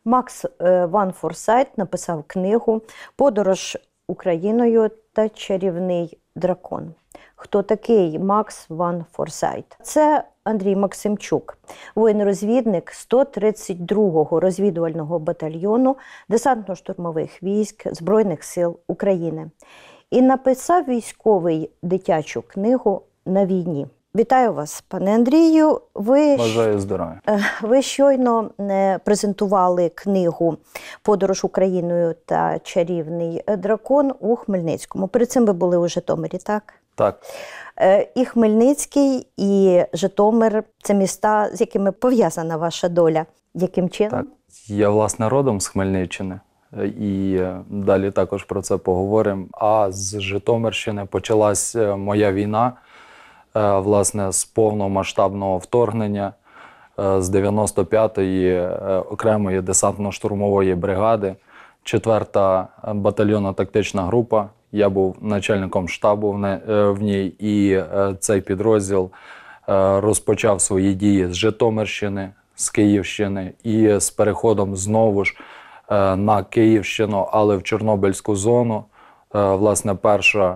Макс Ван Форсайт написав книгу «Подорож Україною та чарівний дракон». Хто такий Макс Ван Форсайт? Це Андрій Максимчук, воїн-розвідник 132-го розвідувального батальйону Десантно-штурмових військ Збройних сил України. І написав військовий дитячу книгу «На війні». Вітаю вас, пане Андрію. Бажаю здоров'я. Ви щойно презентували книгу «Подорож Україною та чарівний дракон» у Хмельницькому. Перед цим ви були у Житомирі, так? Так. І Хмельницький, і Житомир – це міста, з якими пов'язана ваша доля. Яким чином? Так. Я, власне, родом з Хмельниччини. І далі також про це поговоримо. А з Житомирщини почалась моя війна, власне, з повномасштабного вторгнення, з 95-ї окремої десантно-штурмової бригади, 4-та батальйонна тактична група. Я був начальником штабу в ній, і цей підрозділ розпочав свої дії з Житомирщини, з Київщини і з переходом знову ж на Київщину, але в Чорнобильську зону. Власне, перша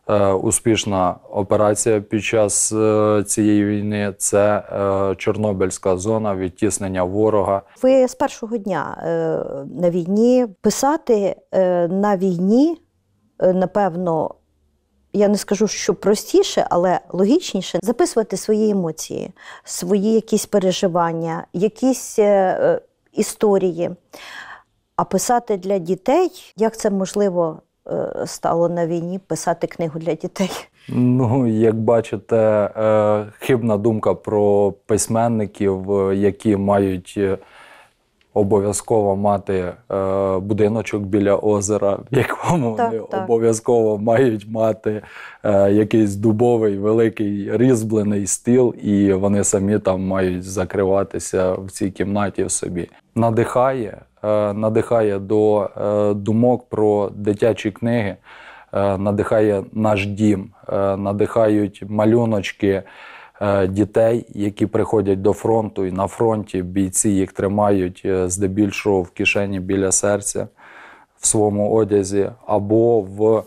успішна операція під час цієї війни – це Чорнобильська зона, відтіснення ворога. Ви з першого дня на війні. Писати на війні, напевно, я не скажу, що простіше, але логічніше записувати свої емоції, свої якісь переживання, якісь історії. А писати для дітей, як це можливо стало на війні, писати книгу для дітей? Ну, як бачите, хибна думка про письменників, які мають обов'язково мати будиночок біля озера, в якому вони обов'язково мають мати якийсь дубовий, великий різьблений стіл, і вони самі там мають закриватися в цій кімнаті в собі. Надихає до думок про дитячі книги, надихає наш дім, надихають малюночки дітей, які приходять до фронту, і на фронті бійці їх тримають здебільшого в кишені біля серця, в своєму одязі, або в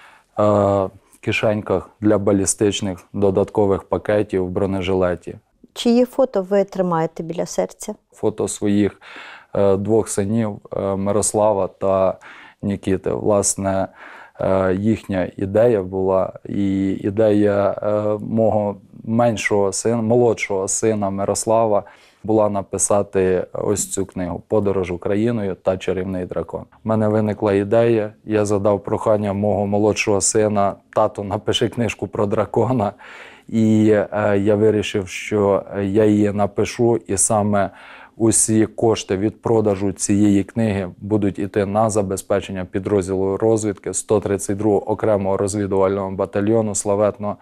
кишеньках для балістичних додаткових пакетів в бронежилеті. Чиї фото ви тримаєте біля серця? Фото своїх двох синів Мирослава та Нікіти. Власне, їхня ідея була, і ідея мого молодшого сина Мирослава була написати ось цю книгу «Подорож Україною та чарівний дракон». У мене виникла ідея, я задав прохання мого молодшого сина: «Тато, напиши книжку про дракона». І я вирішив, що я її напишу, і саме усі кошти від продажу цієї книги будуть йти на забезпечення підрозділу розвідки 132-го окремого розвідувального батальйону славетного.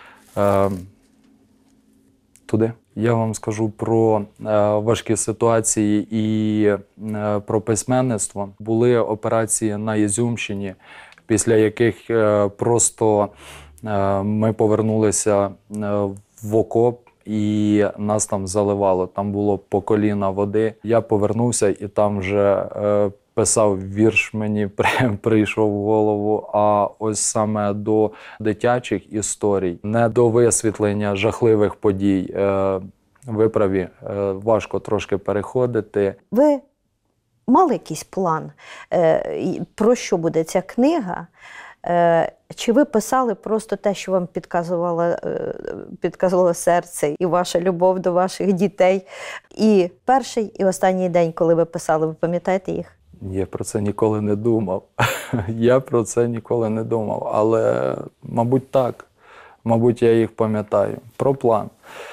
Туди. Я вам скажу про важкі ситуації і про письменництво. Були операції на Ізюмщині, після яких просто ми повернулися в окоп, і нас там заливало. Там було по коліна води. Я повернувся, і там вже писав вірш, мені прийшов в голову. А ось саме до дитячих історій, не до висвітлення жахливих подій, виправі важко трошки переходити. Ви мали якийсь план, про що буде ця книга? Чи ви писали просто те, що вам підказувало серце і ваша любов до ваших дітей? І перший, і останній день, коли ви писали, ви пам'ятаєте їх? Я про це ніколи не думав. Але, мабуть, так. Мабуть, я їх пам'ятаю. Про план.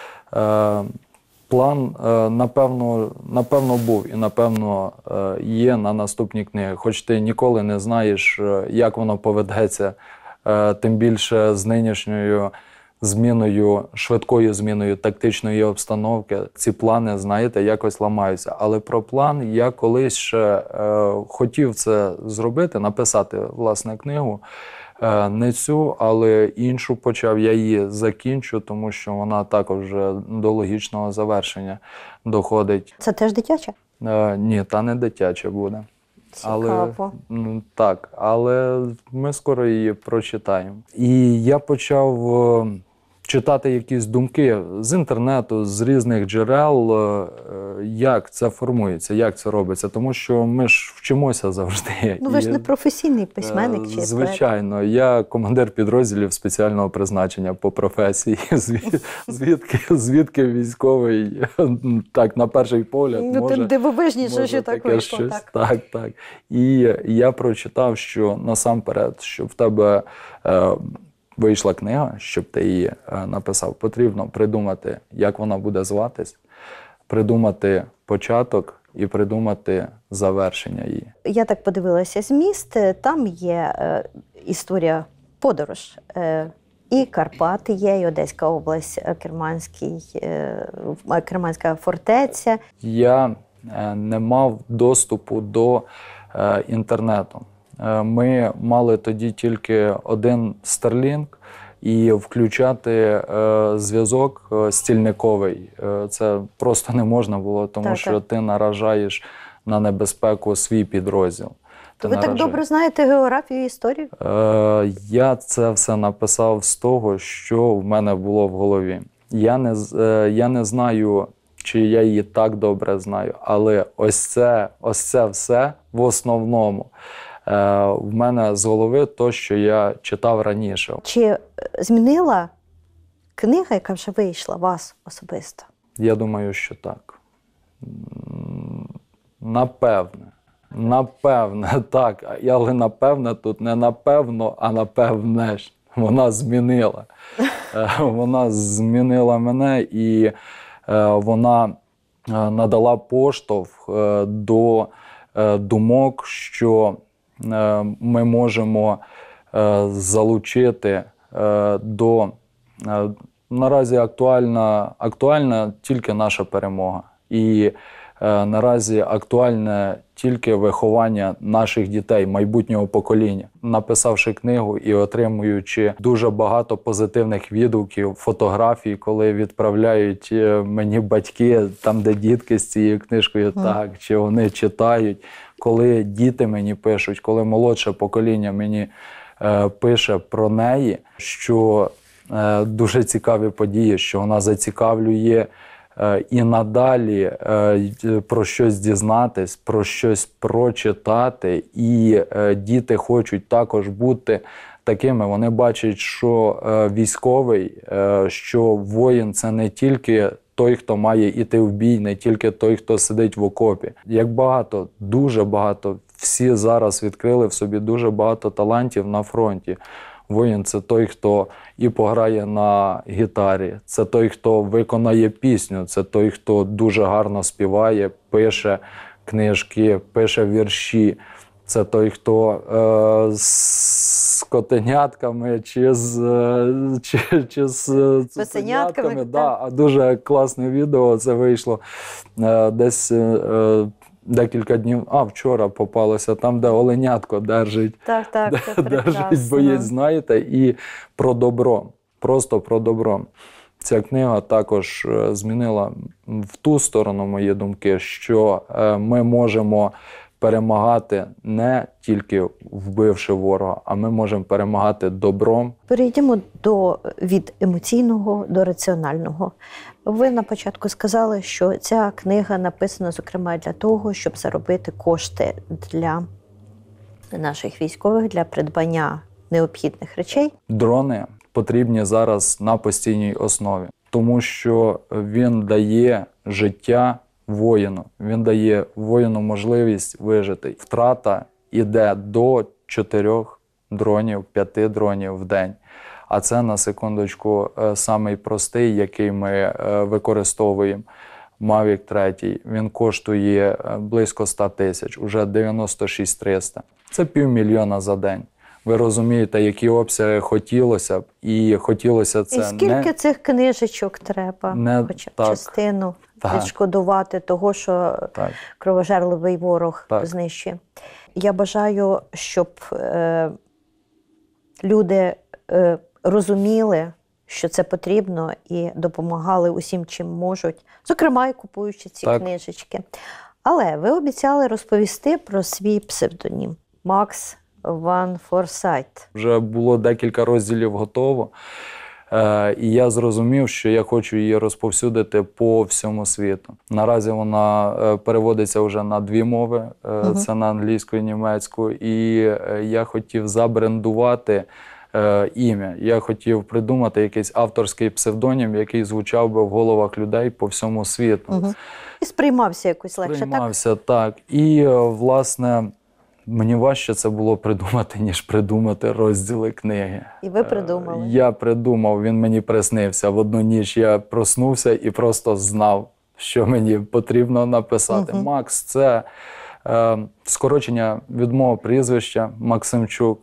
План, напевно, був і, напевно, є на наступні книги. Хоч ти ніколи не знаєш, як воно поведеться, тим більше з нинішньою швидкою зміною тактичної обстановки. Ці плани, знаєте, якось ламаються. Але про план я колись ще хотів це зробити, написати, власне, книгу. Не цю, але іншу почав. Я її закінчу, тому що вона також вже до логічного завершення доходить. Це теж дитяча? Ні, та не дитяча буде. Цікаво. Так, але ми скоро її прочитаємо. І я почав читати якісь думки з інтернету, з різних джерел, як це формується, як це робиться. Тому що ми ж вчимося завжди. Ну, ви ж не професійний письменник чи поет. Звичайно, я командир підрозділів спеціального призначення по професії. Звідки військовий, так, на перший погляд, Ну, тим дивовижніше, що так вийшло. Так. І я прочитав, що насамперед, щоб в тебе вийшла книга, щоб ти її написав, потрібно придумати, як вона буде зватись, придумати початок і придумати завершення її. Я так подивилася зміст, там є історія подорож. І Карпати є, і Одеська область, Керманська фортеця. Я не мав доступу до інтернету. Ми мали тоді тільки один Starlink, і включати зв'язок стільниковий це просто не можна було, тому що ти наражаєш на небезпеку свій підрозділ. То ви так добре знаєте географію і історію? Я це все написав з того, що в мене було в голові. Я не знаю, чи я її так добре знаю, але ось це все в основному в мене з голови то, що я читав раніше. Чи змінила книга, яка вже вийшла, вас особисто? Я думаю, що так. Напевне, так. Але напевне тут не напевно, а напевне ж. Вона змінила. Вона змінила мене і вона надала поштовх до думок, що ми можемо залучити до... Наразі актуальна тільки наша перемога. І наразі актуальне тільки виховання наших дітей, майбутнього покоління. Написавши книгу і отримуючи дуже багато позитивних відгуків, фотографій, коли відправляють мені батьки, там, де дітки з цією книжкою, так, чи вони читають, коли діти мені пишуть, коли молодше покоління мені пише про неї, що дуже цікаві події, що вона зацікавлює і надалі про щось дізнатись, про щось прочитати, і діти хочуть також бути такими. Вони бачать, що військовий, що воїн – це не тільки той, хто має йти в бій, не тільки той, хто сидить в окопі. Як багато, дуже багато, всі зараз відкрили в собі дуже багато талантів на фронті. Воїн – це той, хто і пограє на гітарі, це той, хто виконає пісню, це той, хто дуже гарно співає, пише книжки, пише вірші. Це той, хто з котенятками чи з цуценятками. Да, а дуже класне відео, це вийшло десь декілька днів, вчора попалося, там, де оленятко держить. Так, держить боєць, знаєте, і про добро, просто про добро. Ця книга також змінила в ту сторону мої думки, що ми можемо перемагати не тільки вбивши ворога, а ми можемо перемагати добром. Перейдемо від емоційного до раціонального. Ви на початку сказали, що ця книга написана, зокрема, для того, щоб заробити кошти для наших військових, для придбання необхідних речей. Дрони потрібні зараз на постійній основі, тому що він дає життя воїну. Він дає воїну можливість вижити. Втрата йде до 4 дронів, 5 дронів в день. А це, на секундочку, самий простий, який ми використовуємо. Mavic 3, він коштує близько 100 тисяч, уже 96 300. Це 500 000 за день. Ви розумієте, які обсяги хотілося б, і хотілося це і скільки цих книжечок треба, хоча б частину відшкодувати того, що кровожерливий ворог знищує. Я бажаю, щоб люди розуміли, що це потрібно, і допомагали усім, чим можуть, зокрема, і купуючи ці книжечки. Але ви обіцяли розповісти про свій псевдонім – Макс Ван Форсайт. Вже було декілька розділів готово, і я зрозумів, що я хочу її розповсюдити по всьому світу. Наразі вона переводиться вже на 2 мови, це на англійську і німецьку, і я хотів забрендувати ім'я. Я хотів придумати якийсь авторський псевдонім, який звучав би в головах людей по всьому світу. І сприймався якось легше, так? Сприймався, так. І, власне, мені важче це було придумати, ніж придумати розділи книги. І ви придумали? Я придумав, він мені приснився. В одну ніч я проснувся і просто знав, що мені потрібно написати. Макс – це скорочення від мого прізвища Максимчук.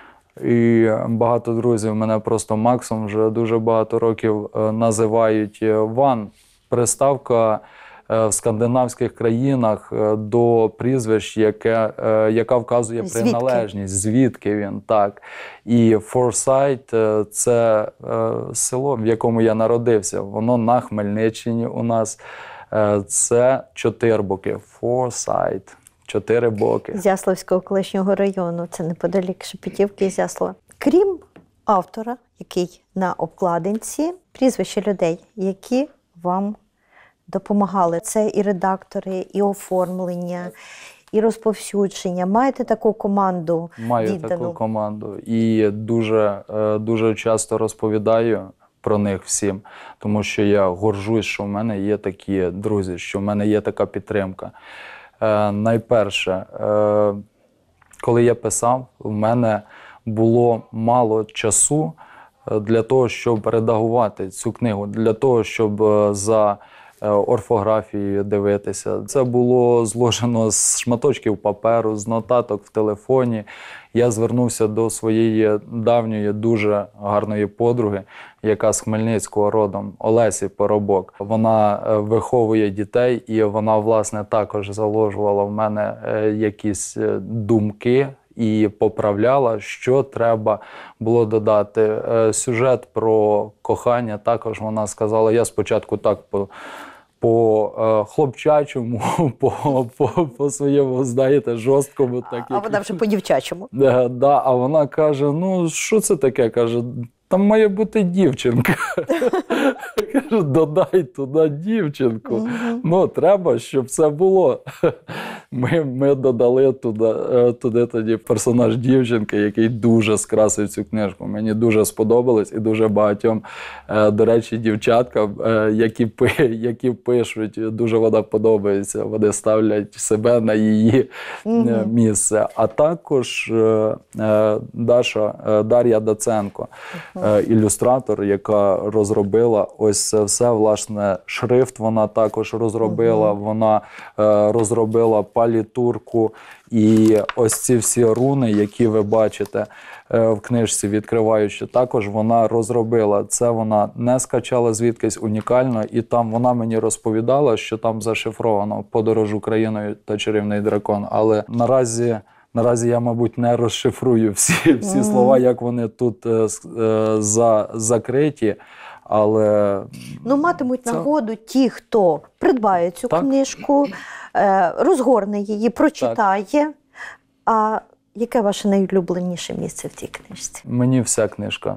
І багато друзів мене просто Максом вже дуже багато років називають. Ван – приставка в скандинавських країнах до прізвищ, яка вказує приналежність, звідки він, так. І Форсайт – це село, в якому я народився. Воно на Хмельниччині у нас. Це Чотирбоки, Форсайт. 4 боки. Зяславського колишнього району, це неподалік Шепетівки і Зяслава. Крім автора, який на обкладинці, прізвища людей, які вам допомагали. Це і редактори, і оформлення, і розповсюдження. Маєте таку команду віддану? Маю таку команду. І дуже часто розповідаю про них всім, тому що я горжусь, що в мене є такі друзі, що в мене є така підтримка. Найперше, коли я писав, в мене було мало часу для того, щоб редагувати цю книгу, для того, щоб за орфографією дивитися. Це було зложено з шматочків паперу, з нотаток в телефоні. Я звернувся до своєї давньої, дуже гарної подруги, яка з Хмельницького родом, Олесі Поробок. Вона виховує дітей, і вона, власне, також заложувала в мене якісь думки і поправляла, що треба було додати. Сюжет про кохання також вона сказала. Я спочатку так по хлопчачому, по своєму, знаєте, жорсткому. Так, а вона вже по-дівчачому. Да, а вона каже, ну, що це таке? Каже, там має бути дівчинка. Кажу, додай туди дівчинку. Ну, треба, щоб це було. Ми додали туди тоді персонаж дівчинки, який дуже скрасив цю книжку. Мені дуже сподобалось і дуже багатьом, до речі, дівчаткам, які пишуть, дуже вона подобається. Вони ставлять себе на її місце. А також Дар'я Даценко, ілюстратор, яка розробила ось це все, власне, шрифт вона також розробила, вона розробила палітурку і ось ці всі руни, які ви бачите в книжці, відкриваючи, також вона розробила. Це вона не скачала звідкись унікально, і там вона мені розповідала, що там зашифровано «Подорож Україною» та «Чарівний дракон», але наразі я, мабуть, не розшифрую всі слова, як вони тут закриті, але... Ну, матимуть нагоду ті, хто придбає цю книжку, розгорне її, прочитає. А яке ваше найулюбленіше місце в цій книжці? Мені вся книжка.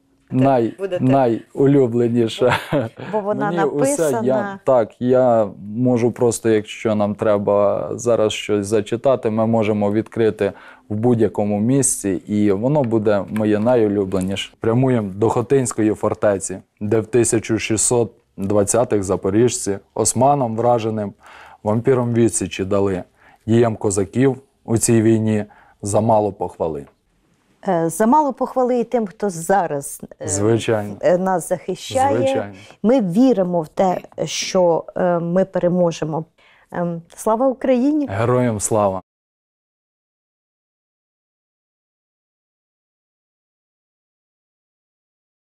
Найулюбленіша. Бо вона написана. Я можу просто, якщо нам треба зараз щось зачитати, ми можемо відкрити в будь-якому місці, і воно буде моє найулюбленіше. Прямуємо до Хотинської фортеці, де в 1620-х запоріжці османам враженим вампірам відсічі дали. Діям козаків у цій війні замало похвали. Замало похвали і тим, хто зараз нас захищає. Звичайно. Ми віримо в те, що ми переможемо. Слава Україні! Героям слава!